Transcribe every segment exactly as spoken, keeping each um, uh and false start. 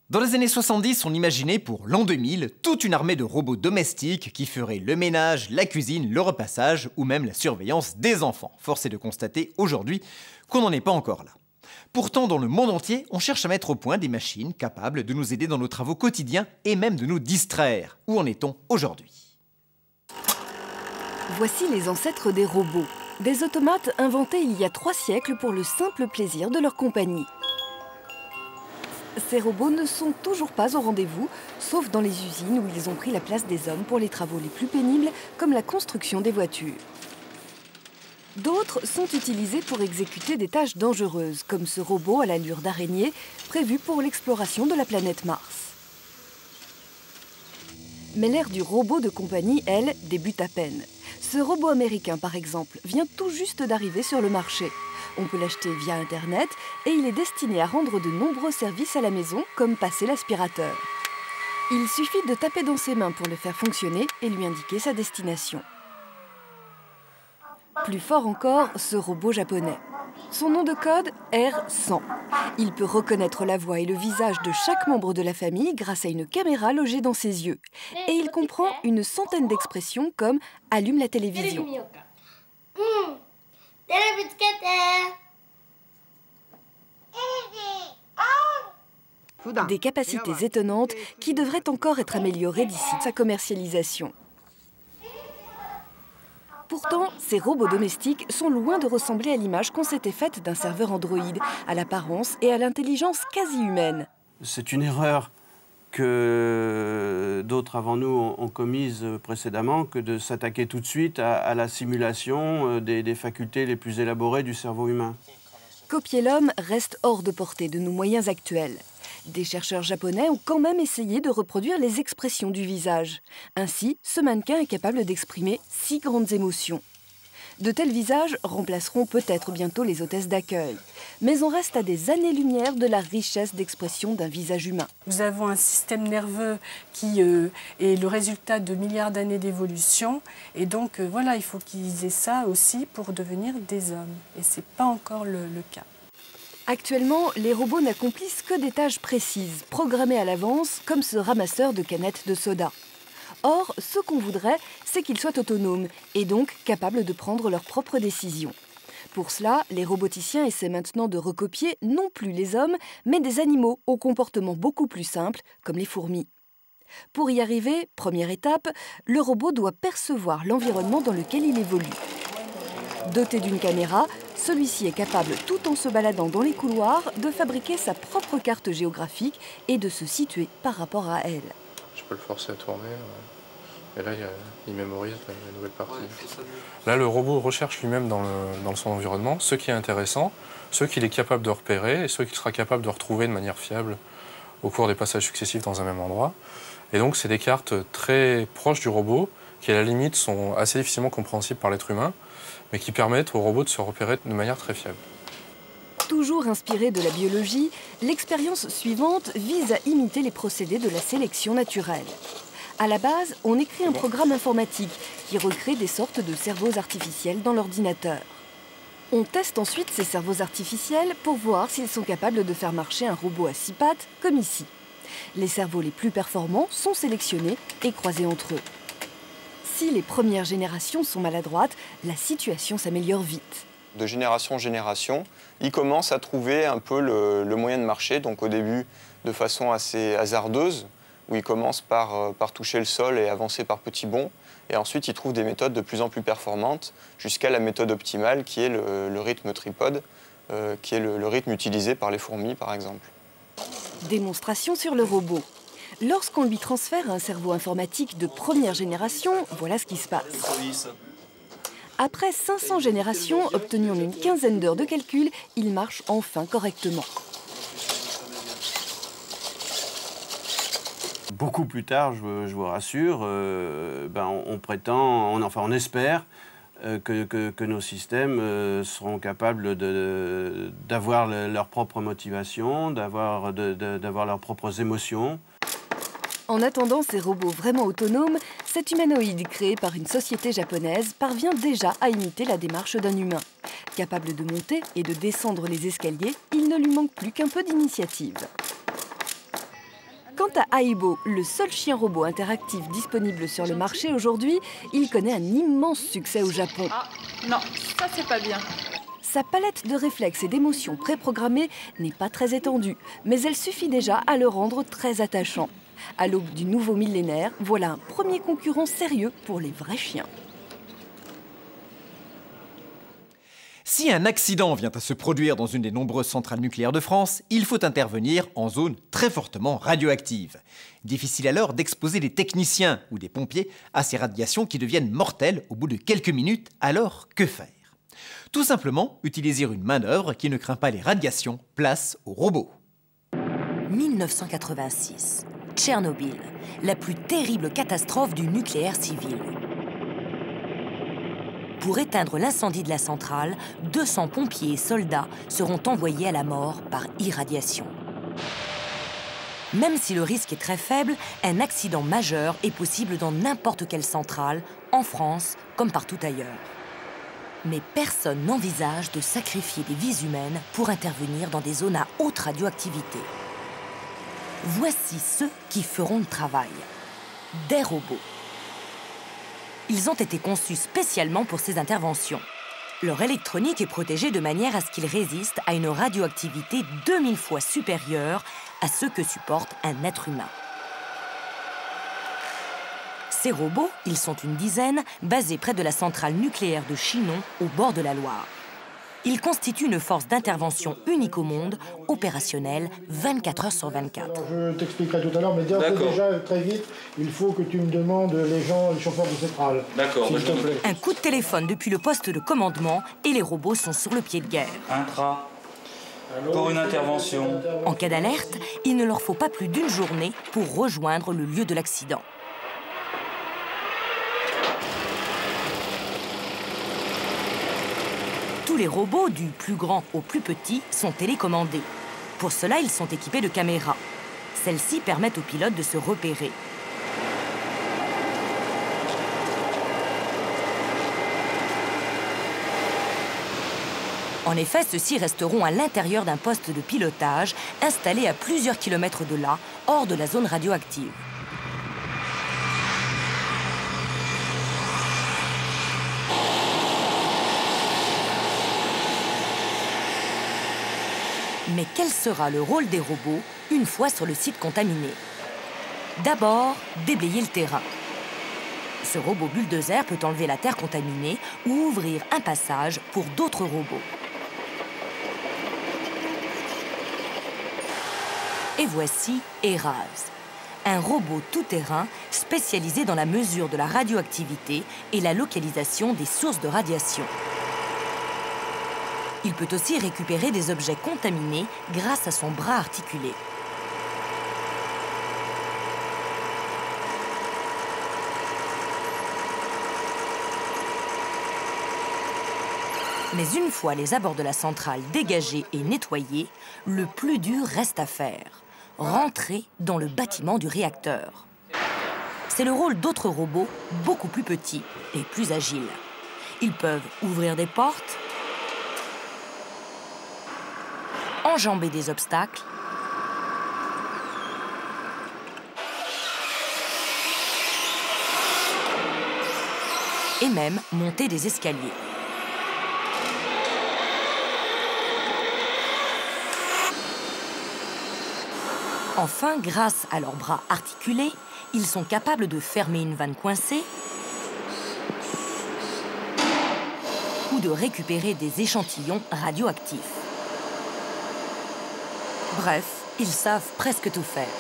Dans les années soixante-dix, on imaginait pour l'an deux mille toute une armée de robots domestiques qui feraient le ménage, la cuisine, le repassage ou même la surveillance des enfants. Force est de constater aujourd'hui qu'on n'en est pas encore là. Pourtant, dans le monde entier, on cherche à mettre au point des machines capables de nous aider dans nos travaux quotidiens et même de nous distraire. Où en est-on aujourd'hui ? Voici les ancêtres des robots. Des automates inventés il y a trois siècles pour le simple plaisir de leur compagnie. Ces robots ne sont toujours pas au rendez-vous, sauf dans les usines où ils ont pris la place des hommes pour les travaux les plus pénibles, comme la construction des voitures. D'autres sont utilisés pour exécuter des tâches dangereuses, comme ce robot à l'allure d'araignée, prévu pour l'exploration de la planète Mars. Mais l'ère du robot de compagnie, elle, débute à peine. Ce robot américain, par exemple, vient tout juste d'arriver sur le marché. On peut l'acheter via Internet et il est destiné à rendre de nombreux services à la maison, comme passer l'aspirateur. Il suffit de taper dans ses mains pour le faire fonctionner et lui indiquer sa destination. Plus fort encore, ce robot japonais. Son nom de code, R cent. Il peut reconnaître la voix et le visage de chaque membre de la famille grâce à une caméra logée dans ses yeux. Et il comprend une centaine d'expressions comme « allume la télévision ». Des capacités étonnantes qui devraient encore être améliorées d'ici sa commercialisation. Pourtant, ces robots domestiques sont loin de ressembler à l'image qu'on s'était faite d'un serveur Android, à l'apparence et à l'intelligence quasi humaine. C'est une erreur que d'autres avant nous ont commise précédemment, que de s'attaquer tout de suite à, à la simulation des, des facultés les plus élaborées du cerveau humain. Copier l'homme reste hors de portée de nos moyens actuels. Des chercheurs japonais ont quand même essayé de reproduire les expressions du visage. Ainsi, ce mannequin est capable d'exprimer six grandes émotions. De tels visages remplaceront peut-être bientôt les hôtesses d'accueil. Mais on reste à des années-lumière de la richesse d'expression d'un visage humain. Nous avons un système nerveux qui euh, est le résultat de milliards d'années d'évolution. Et donc, euh, voilà, il faut qu'ils aient ça aussi pour devenir des hommes. Et ce n'est pas encore le, le cas. Actuellement, les robots n'accomplissent que des tâches précises, programmées à l'avance, comme ce ramasseur de canettes de soda. Or, ce qu'on voudrait, c'est qu'ils soient autonomes et donc capables de prendre leurs propres décisions. Pour cela, les roboticiens essaient maintenant de recopier non plus les hommes, mais des animaux au comportement beaucoup plus simple, comme les fourmis. Pour y arriver, première étape, le robot doit percevoir l'environnement dans lequel il évolue. Doté d'une caméra, celui-ci est capable, tout en se baladant dans les couloirs, de fabriquer sa propre carte géographique et de se situer par rapport à elle. Je peux le forcer à tourner, et là il mémorise la nouvelle partie. Là, le robot recherche lui-même dans, le, dans son environnement ce qui est intéressant, ce qu'il est capable de repérer et ce qu'il sera capable de retrouver de manière fiable au cours des passages successifs dans un même endroit. Et donc, c'est des cartes très proches du robot qui, à la limite, sont assez difficilement compréhensibles par l'être humain, mais qui permettent au robot de se repérer de manière très fiable. Toujours inspiré de la biologie, l'expérience suivante vise à imiter les procédés de la sélection naturelle. À la base, on écrit un programme informatique qui recrée des sortes de cerveaux artificiels dans l'ordinateur. On teste ensuite ces cerveaux artificiels pour voir s'ils sont capables de faire marcher un robot à six pattes, comme ici. Les cerveaux les plus performants sont sélectionnés et croisés entre eux. Si les premières générations sont maladroites, la situation s'améliore vite. De génération en génération, ils commencent à trouver un peu le, le moyen de marcher, donc au début de façon assez hasardeuse, où ils commencent par, par toucher le sol et avancer par petits bonds, et ensuite ils trouvent des méthodes de plus en plus performantes, jusqu'à la méthode optimale qui est le, le rythme tripode, euh, qui est le, le rythme utilisé par les fourmis par exemple. Démonstration sur le robot. Lorsqu'on lui transfère un cerveau informatique de première génération, voilà ce qui se passe. Après cinq cents générations obtenues en une quinzaine d'heures de calcul, il marche enfin correctement. Beaucoup plus tard, je, je vous rassure, euh, ben on, on prétend, on, enfin on espère euh, que, que, que nos systèmes euh, seront capables de, d'avoir le, leur propre motivation, d'avoir de, de, d'avoir leurs propres émotions. En attendant ces robots vraiment autonomes, cet humanoïde créé par une société japonaise parvient déjà à imiter la démarche d'un humain. Capable de monter et de descendre les escaliers, il ne lui manque plus qu'un peu d'initiative. Quant à Aibo, le seul chien robot interactif disponible sur le marché aujourd'hui, il connaît un immense succès au Japon. Ah, non, ça c'est pas bien. Sa palette de réflexes et d'émotions préprogrammées n'est pas très étendue, mais elle suffit déjà à le rendre très attachant. À l'aube du nouveau millénaire, voilà un premier concurrent sérieux pour les vrais chiens. Si un accident vient à se produire dans une des nombreuses centrales nucléaires de France, il faut intervenir en zone très fortement radioactive. Difficile alors d'exposer des techniciens ou des pompiers à ces radiations qui deviennent mortelles au bout de quelques minutes, alors que faire? Tout simplement utiliser une main-d'œuvre qui ne craint pas les radiations, place au robot. mille neuf cent quatre-vingt-six, Tchernobyl, la plus terrible catastrophe du nucléaire civil. Pour éteindre l'incendie de la centrale, deux cents pompiers et soldats seront envoyés à la mort par irradiation. Même si le risque est très faible, un accident majeur est possible dans n'importe quelle centrale, en France comme partout ailleurs. Mais personne n'envisage de sacrifier des vies humaines pour intervenir dans des zones à haute radioactivité. Voici ceux qui feront le travail. Des robots. Ils ont été conçus spécialement pour ces interventions. Leur électronique est protégée de manière à ce qu'ils résistent à une radioactivité deux mille fois supérieure à ce que supporte un être humain. Ces robots, ils sont une dizaine, basés près de la centrale nucléaire de Chinon, au bord de la Loire. Ils constituent une force d'intervention unique au monde, opérationnelle vingt-quatre heures sur vingt-quatre. Alors, je t'expliquerai tout à l'heure, mais déjà très vite, il faut que tu me demandes les gens, les chauffeurs de centrale. D'accord, s'il te plaît. Un coup de téléphone depuis le poste de commandement et les robots sont sur le pied de guerre. Intra, pour une intervention. En cas d'alerte, il ne leur faut pas plus d'une journée pour rejoindre le lieu de l'accident. Tous les robots, du plus grand au plus petit, sont télécommandés. Pour cela, ils sont équipés de caméras. Celles-ci permettent aux pilotes de se repérer. En effet, ceux-ci resteront à l'intérieur d'un poste de pilotage installé à plusieurs kilomètres de là, hors de la zone radioactive. Mais quel sera le rôle des robots une fois sur le site contaminé? D'abord, déblayer le terrain. Ce robot bulldozer peut enlever la terre contaminée ou ouvrir un passage pour d'autres robots. Et voici Eraz, un robot tout-terrain spécialisé dans la mesure de la radioactivité et la localisation des sources de radiation. Il peut aussi récupérer des objets contaminés grâce à son bras articulé. Mais une fois les abords de la centrale dégagés et nettoyés, le plus dur reste à faire. Rentrer dans le bâtiment du réacteur. C'est le rôle d'autres robots beaucoup plus petits et plus agiles. Ils peuvent ouvrir des portes, enjamber des obstacles, et même monter des escaliers. Enfin, grâce à leurs bras articulés, ils sont capables de fermer une vanne coincée ou de récupérer des échantillons radioactifs. Bref, ils savent presque tout faire.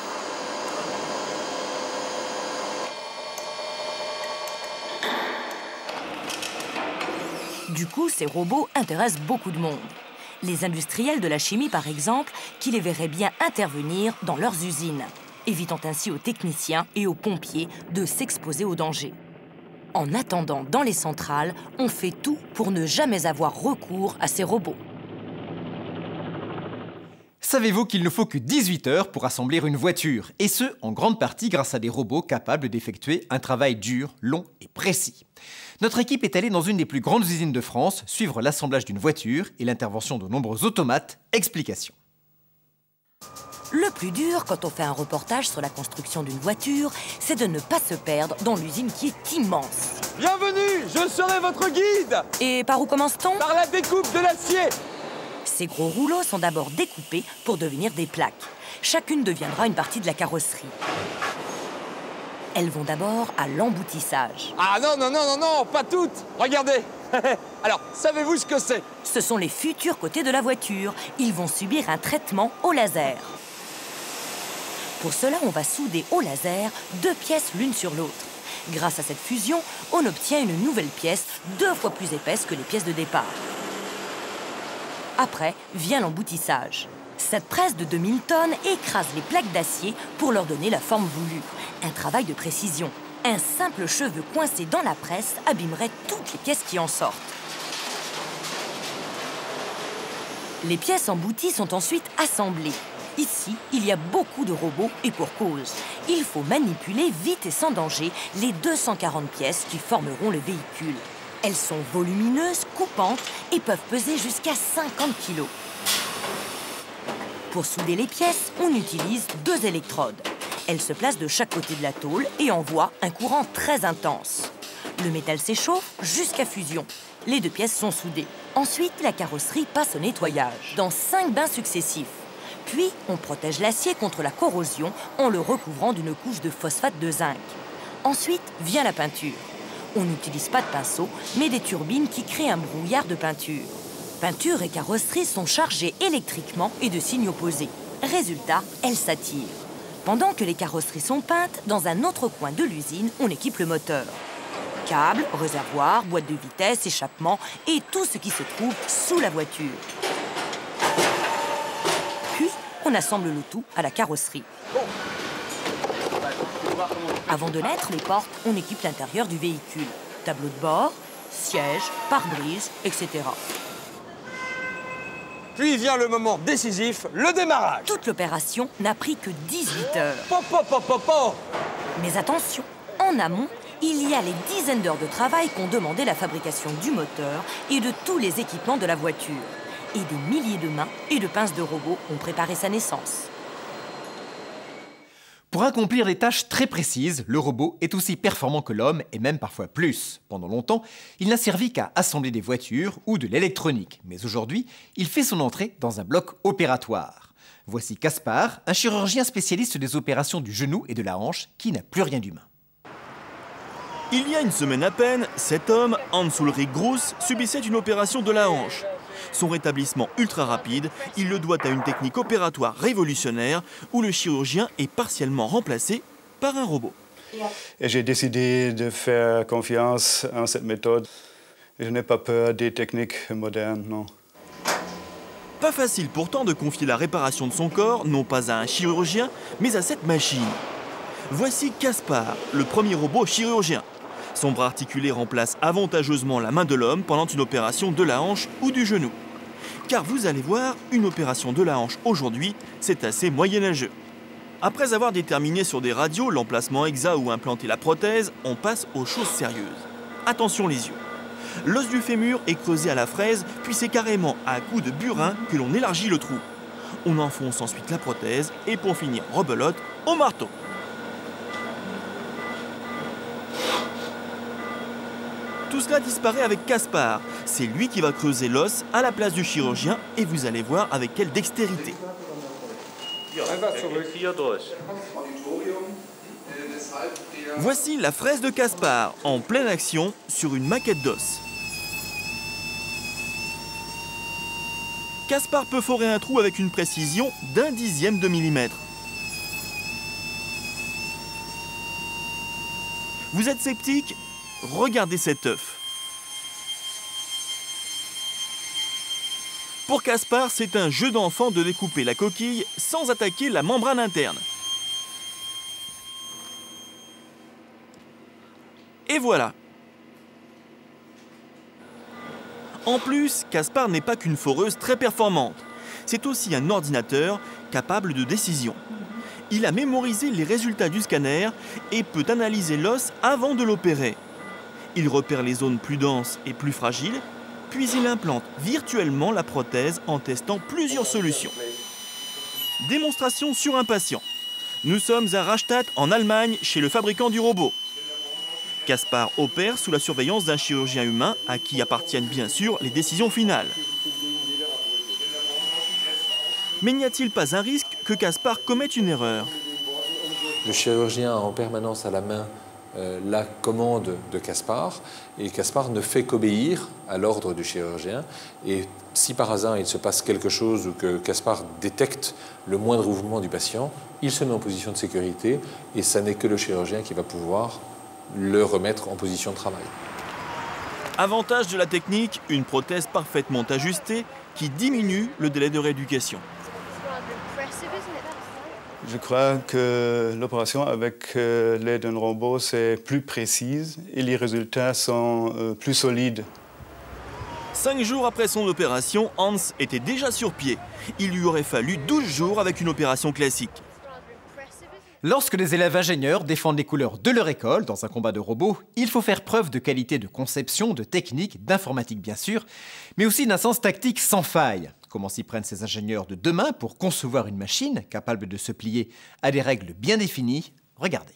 Du coup, ces robots intéressent beaucoup de monde. Les industriels de la chimie, par exemple, qui les verraient bien intervenir dans leurs usines, évitant ainsi aux techniciens et aux pompiers de s'exposer aux dangers. En attendant, dans les centrales, on fait tout pour ne jamais avoir recours à ces robots. Savez-vous qu'il ne faut que dix-huit heures pour assembler une voiture, et ce, en grande partie grâce à des robots capables d'effectuer un travail dur, long et précis. Notre équipe est allée dans une des plus grandes usines de France, suivre l'assemblage d'une voiture et l'intervention de nombreux automates. Explication. Le plus dur quand on fait un reportage sur la construction d'une voiture, c'est de ne pas se perdre dans l'usine qui est immense. Bienvenue, je serai votre guide. Et par où commence-t-on? Par la découpe de l'acier. Ces gros rouleaux sont d'abord découpés pour devenir des plaques. Chacune deviendra une partie de la carrosserie. Elles vont d'abord à l'emboutissage. Ah non, non, non, non, non, pas toutes. Regardez. Alors, savez-vous ce que c'est? Ce sont les futurs côtés de la voiture. Ils vont subir un traitement au laser. Pour cela, on va souder au laser deux pièces l'une sur l'autre. Grâce à cette fusion, on obtient une nouvelle pièce deux fois plus épaisse que les pièces de départ. Après vient l'emboutissage. Cette presse de deux mille tonnes écrase les plaques d'acier pour leur donner la forme voulue. Un travail de précision. Un simple cheveu coincé dans la presse abîmerait toutes les pièces qui en sortent. Les pièces embouties sont ensuite assemblées. Ici, il y a beaucoup de robots et pour cause. Il faut manipuler vite et sans danger les deux cent quarante pièces qui formeront le véhicule. Elles sont volumineuses, coupantes et peuvent peser jusqu'à cinquante kilos. Pour souder les pièces, on utilise deux électrodes. Elles se placent de chaque côté de la tôle et envoient un courant très intense. Le métal s'échauffe jusqu'à fusion. Les deux pièces sont soudées. Ensuite, la carrosserie passe au nettoyage, dans cinq bains successifs. Puis, on protège l'acier contre la corrosion en le recouvrant d'une couche de phosphate de zinc. Ensuite, vient la peinture. On n'utilise pas de pinceau, mais des turbines qui créent un brouillard de peinture. Peinture et carrosserie sont chargées électriquement et de signes opposés. Résultat, elles s'attirent. Pendant que les carrosseries sont peintes, dans un autre coin de l'usine, on équipe le moteur. Câbles, réservoirs, boîte de vitesse, échappement et tout ce qui se trouve sous la voiture. Puis, on assemble le tout à la carrosserie. Avant de mettre les portes, on équipe l'intérieur du véhicule. Tableau de bord, siège, pare-brise, et cetera. Puis vient le moment décisif, le démarrage. Toute l'opération n'a pris que dix-huit heures. Pop, pop, pop, pop, pop. Mais attention, en amont, il y a les dizaines d'heures de travail qu'ont demandé la fabrication du moteur et de tous les équipements de la voiture. Et des milliers de mains et de pinces de robots ont préparé sa naissance. Pour accomplir des tâches très précises, le robot est aussi performant que l'homme et même parfois plus. Pendant longtemps, il n'a servi qu'à assembler des voitures ou de l'électronique. Mais aujourd'hui, il fait son entrée dans un bloc opératoire. Voici Caspar, un chirurgien spécialiste des opérations du genou et de la hanche qui n'a plus rien d'humain. Il y a une semaine à peine, cet homme, Hans-Ulrich Groß, subissait une opération de la hanche. Son rétablissement ultra rapide, il le doit à une technique opératoire révolutionnaire où le chirurgien est partiellement remplacé par un robot. J'ai décidé de faire confiance en cette méthode. Je n'ai pas peur des techniques modernes, non. Pas facile pourtant de confier la réparation de son corps, non pas à un chirurgien, mais à cette machine. Voici Caspar, le premier robot chirurgien. Son bras articulé remplace avantageusement la main de l'homme pendant une opération de la hanche ou du genou. Car vous allez voir, une opération de la hanche aujourd'hui, c'est assez moyenâgeux. Après avoir déterminé sur des radios l'emplacement exact où implanter la prothèse, on passe aux choses sérieuses. Attention les yeux. L'os du fémur est creusé à la fraise, puis c'est carrément à coups de burin que l'on élargit le trou. On enfonce ensuite la prothèse et pour finir rebelote au marteau. Tout cela disparaît avec Caspar. C'est lui qui va creuser l'os à la place du chirurgien et vous allez voir avec quelle dextérité. Voici la fraise de Caspar, en pleine action sur une maquette d'os. Caspar peut forer un trou avec une précision d'un dixième de millimètre. Vous êtes sceptique ? Regardez cet œuf. Pour Caspar, c'est un jeu d'enfant de découper la coquille sans attaquer la membrane interne. Et voilà. En plus, Caspar n'est pas qu'une foreuse très performante. C'est aussi un ordinateur capable de décision. Il a mémorisé les résultats du scanner et peut analyser l'os avant de l'opérer. Il repère les zones plus denses et plus fragiles, puis il implante virtuellement la prothèse en testant plusieurs solutions. Démonstration sur un patient. Nous sommes à Rastatt, en Allemagne, chez le fabricant du robot. Kaspar opère sous la surveillance d'un chirurgien humain à qui appartiennent bien sûr les décisions finales. Mais n'y a-t-il pas un risque que Kaspar commette une erreur? Le chirurgien a en permanence à la main euh, la commande de Kaspar, et Kaspar ne fait qu'obéir à l'ordre du chirurgien. Et si par hasard il se passe quelque chose ou que Kaspar détecte le moindre mouvement du patient, il se met en position de sécurité et ça n'est que le chirurgien qui va pouvoir le remettre en position de travail. Avantage de la technique, une prothèse parfaitement ajustée qui diminue le délai de rééducation. Je crois que l'opération avec euh, l'aide d'un robot, c'est plus précise et les résultats sont euh, plus solides. Cinq jours après son opération, Hans était déjà sur pied. Il lui aurait fallu douze jours avec une opération classique. Lorsque les élèves ingénieurs défendent les couleurs de leur école dans un combat de robots, il faut faire preuve de qualité de conception, de technique, d'informatique bien sûr, mais aussi d'un sens tactique sans faille. Comment s'y prennent ces ingénieurs de demain pour concevoir une machine capable de se plier à des règles bien définies? Regardez.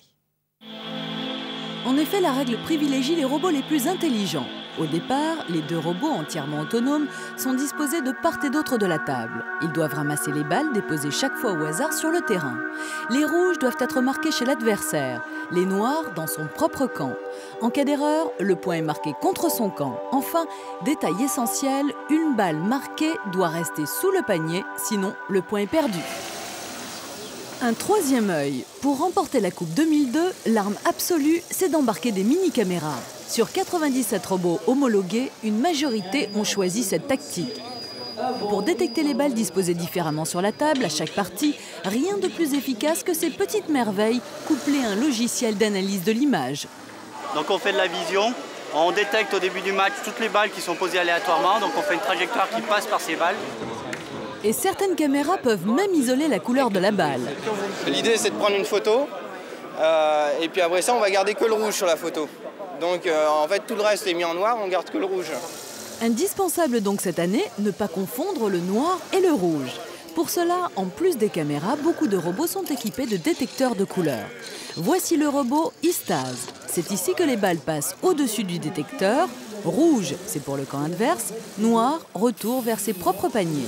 En effet, la règle privilégie les robots les plus intelligents. Au départ, les deux robots entièrement autonomes sont disposés de part et d'autre de la table. Ils doivent ramasser les balles déposées chaque fois au hasard sur le terrain. Les rouges doivent être marqués chez l'adversaire, les noirs dans son propre camp. En cas d'erreur, le point est marqué contre son camp. Enfin, détail essentiel, une balle marquée doit rester sous le panier, sinon le point est perdu. Un troisième œil. Pour remporter la Coupe deux mille deux, l'arme absolue, c'est d'embarquer des mini-caméras. Sur quatre-vingt-dix-sept robots homologués, une majorité ont choisi cette tactique. Pour détecter les balles disposées différemment sur la table, à chaque partie, rien de plus efficace que ces petites merveilles couplées à un logiciel d'analyse de l'image. Donc on fait de la vision, on détecte au début du match toutes les balles qui sont posées aléatoirement, donc on fait une trajectoire qui passe par ces balles. Et certaines caméras peuvent même isoler la couleur de la balle. L'idée, c'est de prendre une photo, euh, et puis après ça, on va garder que le rouge sur la photo. Donc euh, en fait, tout le reste est mis en noir, on garde que le rouge. Indispensable donc cette année, ne pas confondre le noir et le rouge. Pour cela, en plus des caméras, beaucoup de robots sont équipés de détecteurs de couleurs. Voici le robot Istaz. C'est ici que les balles passent au-dessus du détecteur. Rouge, c'est pour le camp adverse. Noir, retour vers ses propres paniers.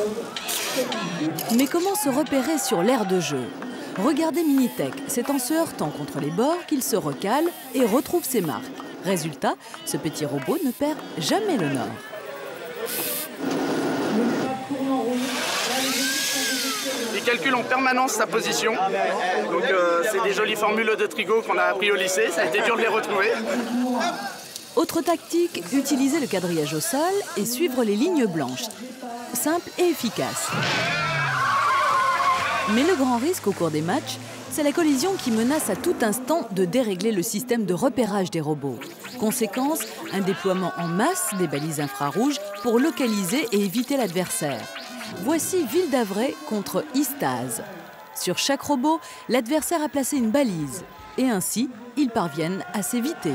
Mais comment se repérer sur l'aire de jeu? Regardez Minitech, c'est en se heurtant contre les bords qu'il se recale et retrouve ses marques. Résultat, ce petit robot ne perd jamais le nord. Il calcule en permanence sa position. Donc euh, c'est des jolies formules de trigo qu'on a appris au lycée, ça a été dur de les retrouver. Autre tactique, utiliser le quadrillage au sol et suivre les lignes blanches. Simple et efficace. Mais le grand risque au cours des matchs, c'est la collision qui menace à tout instant de dérégler le système de repérage des robots. Conséquence, un déploiement en masse des balises infrarouges pour localiser et éviter l'adversaire. Voici Ville d'Avray contre Istaz. Sur chaque robot, l'adversaire a placé une balise. Et ainsi, ils parviennent à s'éviter.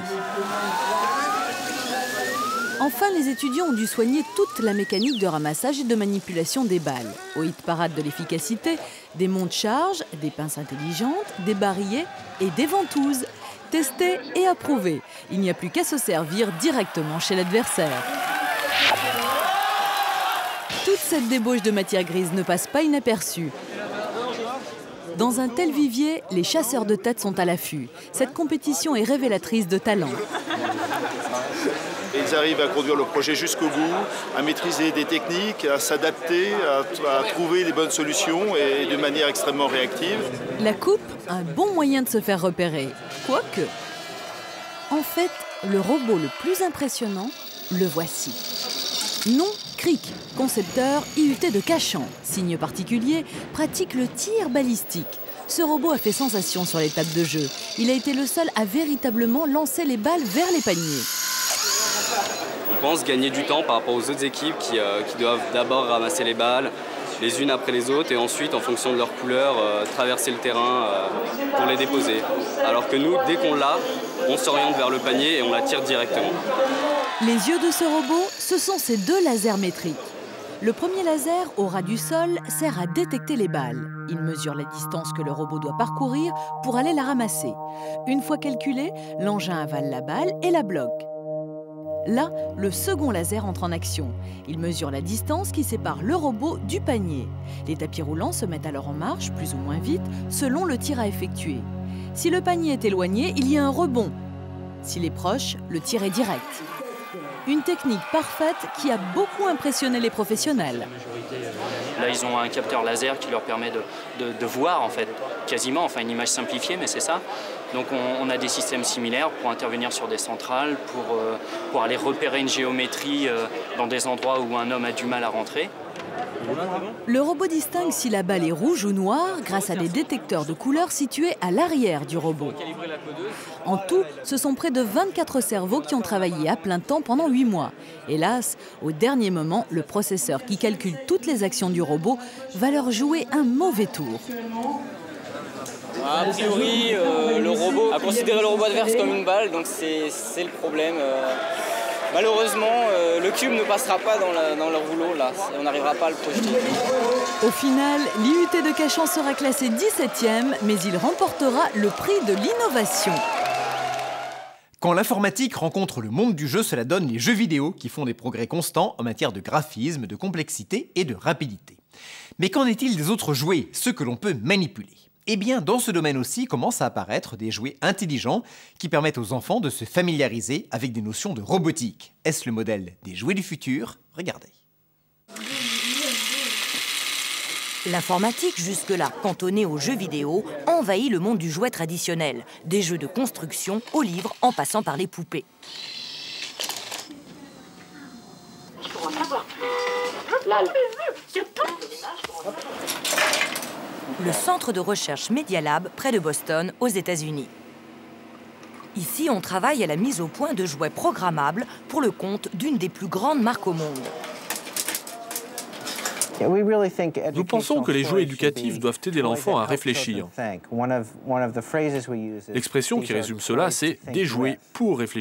Enfin, les étudiants ont dû soigner toute la mécanique de ramassage et de manipulation des balles. Au hit-parade de l'efficacité, des monte-charges, des pinces intelligentes, des barillet et des ventouses. Testés et approuvés. Il n'y a plus qu'à se servir directement chez l'adversaire. Toute cette débauche de matière grise ne passe pas inaperçue. Dans un tel vivier, les chasseurs de tête sont à l'affût. Cette compétition est révélatrice de talent. Ils arrivent à conduire le projet jusqu'au bout, à maîtriser des techniques, à s'adapter, à, à trouver les bonnes solutions et de manière extrêmement réactive. La coupe, un bon moyen de se faire repérer. Quoique, en fait, le robot le plus impressionnant, le voici. Nom, Crick, concepteur I U T de Cachan. Signe particulier, pratique le tir balistique. Ce robot a fait sensation sur les tables de jeu. Il a été le seul à véritablement lancer les balles vers les paniers. On pense gagner du temps par rapport aux autres équipes qui, euh, qui doivent d'abord ramasser les balles, les unes après les autres, et ensuite, en fonction de leur couleur, euh, traverser le terrain euh, pour les déposer. Alors que nous, dès qu'on l'a, on s'oriente vers le panier et on la tire directement. Les yeux de ce robot, ce sont ces deux lasers métriques. Le premier laser, au ras du sol, sert à détecter les balles. Il mesure la distance que le robot doit parcourir pour aller la ramasser. Une fois calculée, l'engin avale la balle et la bloque. Là, le second laser entre en action. Il mesure la distance qui sépare le robot du panier. Les tapis roulants se mettent alors en marche, plus ou moins vite, selon le tir à effectuer. Si le panier est éloigné, il y a un rebond. S'il est proche, le tir est direct. Une technique parfaite qui a beaucoup impressionné les professionnels. Là, ils ont un capteur laser qui leur permet de, de, de voir, en fait, quasiment, enfin une image simplifiée, mais c'est ça. Donc on, on a des systèmes similaires pour intervenir sur des centrales, pour, euh, pour aller repérer une géométrie euh, dans des endroits où un homme a du mal à rentrer. Le robot distingue si la balle est rouge ou noire grâce à des détecteurs de couleurs situés à l'arrière du robot. En tout, ce sont près de vingt-quatre cerveaux qui ont travaillé à plein temps pendant huit mois. Hélas, au dernier moment, le processeur qui calcule toutes les actions du robot va leur jouer un mauvais tour. A priori, euh, le robot a considéré le robot adverse comme une balle, donc c'est le problème. Euh, malheureusement, euh, le cube ne passera pas dans, la, dans le rouleau, là. On n'arrivera pas à le projeter. Au final, l'I U T de Cachan sera classé dix-septième, mais il remportera le prix de l'innovation. Quand l'informatique rencontre le monde du jeu, cela donne les jeux vidéo qui font des progrès constants en matière de graphisme, de complexité et de rapidité. Mais qu'en est-il des autres jouets, ceux que l'on peut manipuler ? Eh bien, dans ce domaine aussi commencent à apparaître des jouets intelligents qui permettent aux enfants de se familiariser avec des notions de robotique. Est-ce le modèle des jouets du futur? Regardez. L'informatique, jusque-là cantonnée aux jeux vidéo, envahit le monde du jouet traditionnel, des jeux de construction aux livres en passant par les poupées. Pour en savoir plus, là, Le centre de recherche Media Lab près de Boston, aux États-Unis. Ici, on travaille à la mise au point de jouets programmables pour le compte d'une des plus grandes marques au monde. Nous pensons que les jeux éducatifs doivent aider l'enfant à réfléchir. L'expression qui résume cela, c'est « des jouets pour réfléchir ».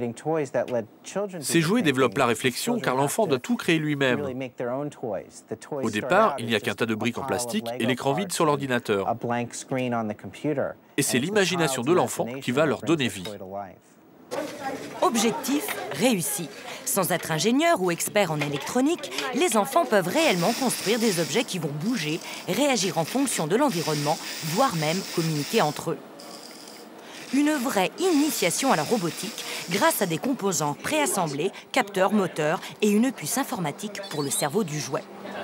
Ces jouets développent la réflexion car l'enfant doit tout créer lui-même. Au départ, il n'y a qu'un tas de briques en plastique et l'écran vide sur l'ordinateur. Et c'est l'imagination de l'enfant qui va leur donner vie. Objectif réussi. Sans être ingénieur ou expert en électronique, les enfants peuvent réellement construire des objets qui vont bouger, réagir en fonction de l'environnement, voire même communiquer entre eux. Une vraie initiation à la robotique grâce à des composants préassemblés, capteurs, moteurs et une puce informatique pour le cerveau du jouet.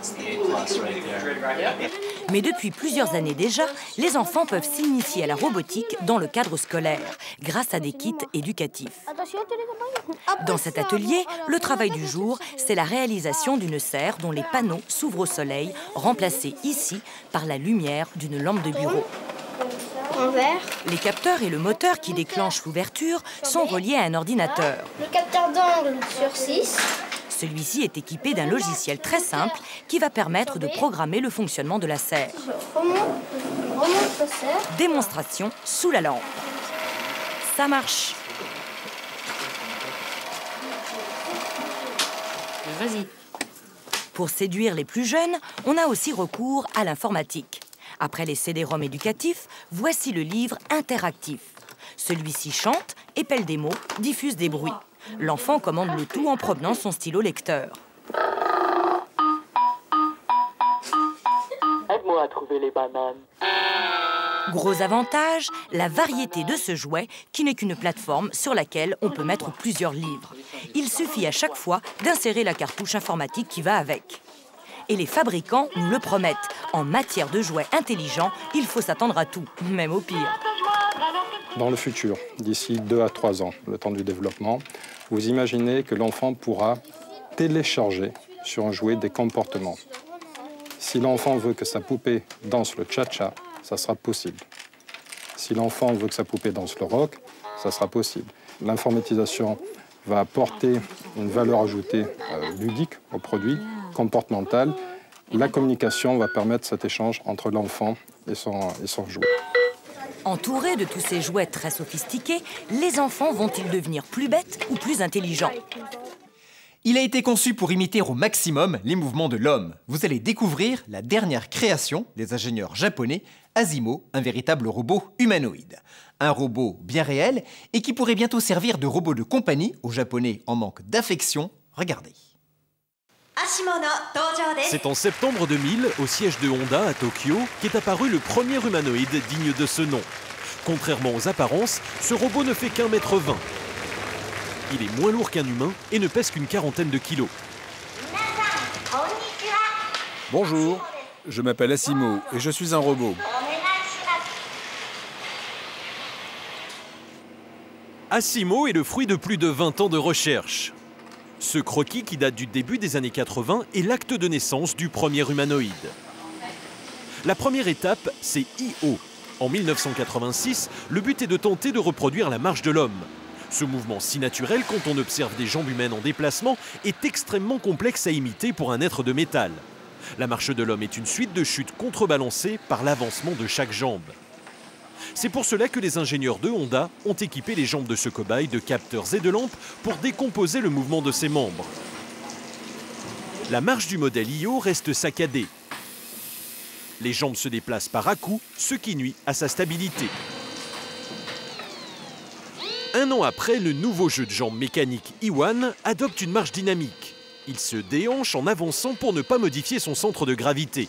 Mais depuis plusieurs années déjà, les enfants peuvent s'initier à la robotique dans le cadre scolaire, grâce à des kits éducatifs. Dans cet atelier, le travail du jour, c'est la réalisation d'une serre dont les panneaux s'ouvrent au soleil, remplacés ici par la lumière d'une lampe de bureau. Les capteurs et le moteur qui déclenchent l'ouverture sont reliés à un ordinateur. Le capteur d'angle sur six. Celui-ci est équipé d'un logiciel très simple qui va permettre de programmer le fonctionnement de la serre. Démonstration sous la lampe. Ça marche. Vas-y. Pour séduire les plus jeunes, on a aussi recours à l'informatique. Après les C D ROM éducatifs, voici le livre interactif. Celui-ci chante, épelle des mots, diffuse des bruits. L'enfant commande le tout en promenant son stylo lecteur. Aide-moi à trouver les bananes. Gros avantage, la variété de ce jouet qui n'est qu'une plateforme sur laquelle on peut mettre plusieurs livres. Il suffit à chaque fois d'insérer la cartouche informatique qui va avec. Et les fabricants nous le promettent. En matière de jouets intelligents, il faut s'attendre à tout, même au pire. Dans le futur, d'ici deux à trois ans, le temps du développement, vous imaginez que l'enfant pourra télécharger sur un jouet des comportements. Si l'enfant veut que sa poupée danse le cha-cha, ça sera possible. Si l'enfant veut que sa poupée danse le rock, ça sera possible. L'informatisation va apporter une valeur ajoutée euh, ludique au produit, comportementale. La communication va permettre cet échange entre l'enfant et son, et son jouet. Entourés de tous ces jouets très sophistiqués, les enfants vont-ils devenir plus bêtes ou plus intelligents? Il a été conçu pour imiter au maximum les mouvements de l'homme. Vous allez découvrir la dernière création des ingénieurs japonais, Asimo, un véritable robot humanoïde. Un robot bien réel et qui pourrait bientôt servir de robot de compagnie aux Japonais en manque d'affection. Regardez. C'est en septembre deux mille, au siège de Honda à Tokyo, qu'est apparu le premier humanoïde digne de ce nom. Contrairement aux apparences, ce robot ne fait qu'un mètre vingt. Il est moins lourd qu'un humain et ne pèse qu'une quarantaine de kilos. Bonjour, je m'appelle Asimo et je suis un robot. Asimo est le fruit de plus de vingt ans de recherche. Ce croquis, qui date du début des années quatre-vingt, est l'acte de naissance du premier humanoïde. La première étape, c'est I O. En mille neuf cent quatre-vingt-six, le but est de tenter de reproduire la marche de l'homme. Ce mouvement si naturel quand on observe des jambes humaines en déplacement est extrêmement complexe à imiter pour un être de métal. La marche de l'homme est une suite de chutes contrebalancées par l'avancement de chaque jambe. C'est pour cela que les ingénieurs de Honda ont équipé les jambes de ce cobaye de capteurs et de lampes pour décomposer le mouvement de ses membres. La marche du modèle I O reste saccadée. Les jambes se déplacent par à-coups, ce qui nuit à sa stabilité. Un an après, le nouveau jeu de jambes mécanique Iwan adopte une marche dynamique. Il se déhanche en avançant pour ne pas modifier son centre de gravité.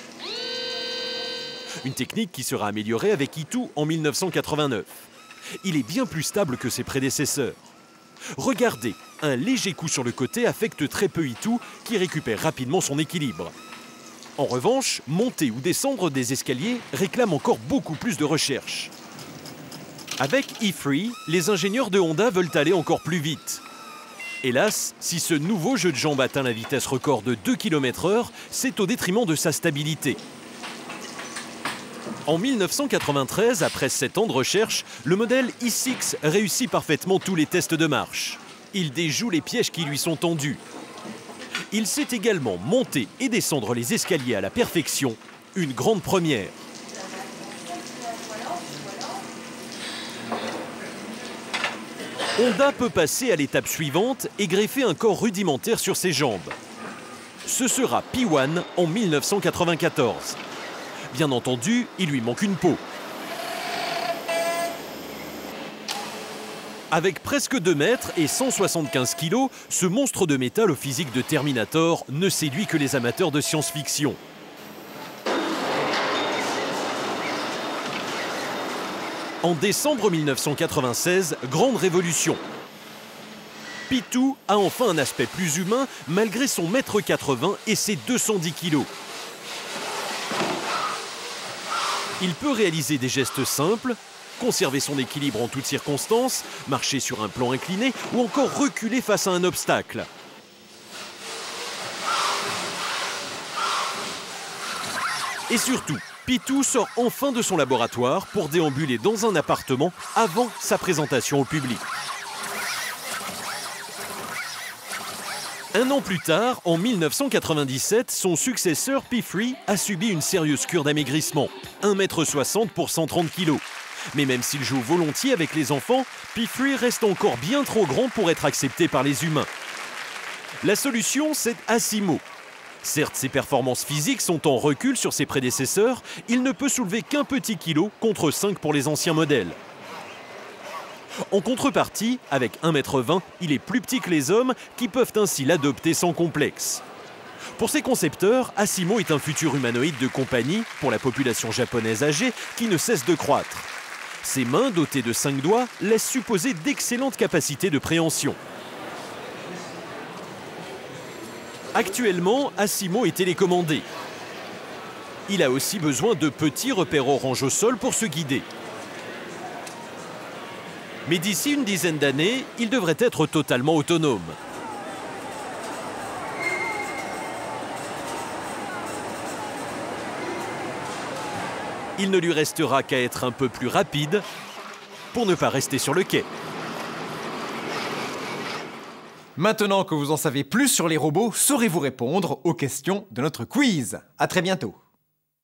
Une technique qui sera améliorée avec Itu en mille neuf cent quatre-vingt-neuf. Il est bien plus stable que ses prédécesseurs. Regardez, un léger coup sur le côté affecte très peu Itu, qui récupère rapidement son équilibre. En revanche, monter ou descendre des escaliers réclame encore beaucoup plus de recherche. Avec E trois, les ingénieurs de Honda veulent aller encore plus vite. Hélas, si ce nouveau jeu de jambes atteint la vitesse record de deux kilomètres heure, c'est au détriment de sa stabilité. En mille neuf cent quatre-vingt-treize, après sept ans de recherche, le modèle E six réussit parfaitement tous les tests de marche. Il déjoue les pièges qui lui sont tendus. Il sait également monter et descendre les escaliers à la perfection, une grande première. Honda peut passer à l'étape suivante et greffer un corps rudimentaire sur ses jambes. Ce sera P un en mille neuf cent quatre-vingt-quatorze. Bien entendu, il lui manque une peau. Avec presque deux mètres et cent soixante-quinze kilos, ce monstre de métal au physique de Terminator ne séduit que les amateurs de science-fiction. En décembre mille neuf cent quatre-vingt-seize, grande révolution. Pitou a enfin un aspect plus humain malgré son mètre quatre-vingts et ses deux cent dix kilos. Il peut réaliser des gestes simples, conserver son équilibre en toutes circonstances, marcher sur un plan incliné ou encore reculer face à un obstacle. Et surtout, Pitou sort enfin de son laboratoire pour déambuler dans un appartement avant sa présentation au public. Un an plus tard, en mille neuf cent quatre-vingt-dix-sept, son successeur P trois a subi une sérieuse cure d'amaigrissement, un mètre soixante pour cent trente kilos. Mais même s'il joue volontiers avec les enfants, P trois reste encore bien trop grand pour être accepté par les humains. La solution, c'est Asimo. Certes, ses performances physiques sont en recul sur ses prédécesseurs, il ne peut soulever qu'un petit kilo contre cinq pour les anciens modèles. En contrepartie, avec un mètre vingt, il est plus petit que les hommes qui peuvent ainsi l'adopter sans complexe. Pour ses concepteurs, Asimo est un futur humanoïde de compagnie pour la population japonaise âgée qui ne cesse de croître. Ses mains, dotées de cinq doigts, laissent supposer d'excellentes capacités de préhension. Actuellement, Asimo est télécommandé. Il a aussi besoin de petits repères orange au sol pour se guider. Mais d'ici une dizaine d'années, il devrait être totalement autonome. Il ne lui restera qu'à être un peu plus rapide pour ne pas rester sur le quai. Maintenant que vous en savez plus sur les robots, saurez-vous répondre aux questions de notre quiz? À très bientôt.